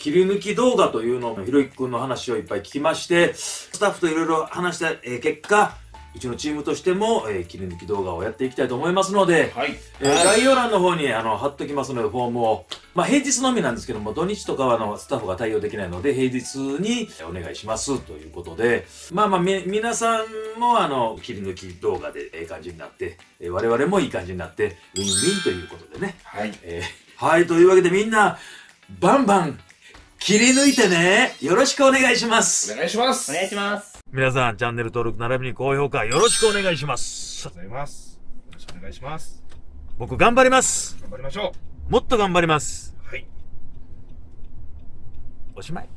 切り抜き動画というのをひろゆきくんの話をいっぱい聞きまして、スタッフといろいろ話した、結果、うちのチームとしても、切り抜き動画をやっていきたいと思いますので、 はい。 概要欄の方に貼っときますので、フォームを。まあ平日のみなんですけども、土日とかはスタッフが対応できないので、平日にお願いしますということで、皆さんも切り抜き動画でいい感じになって、我々もいい感じになって、ウィンウィンということでね。 はい。 はい、というわけでみんな、バンバン切り抜いてね。よろしくお願いします。 お願いします。 お願いします。 皆さん、チャンネル登録並びに高評価よろしくお願いします。 ありがとうございます。よろしくお願いします。 僕頑張ります。 頑張りましょもっと頑張ります。 う。はい。 おしまい。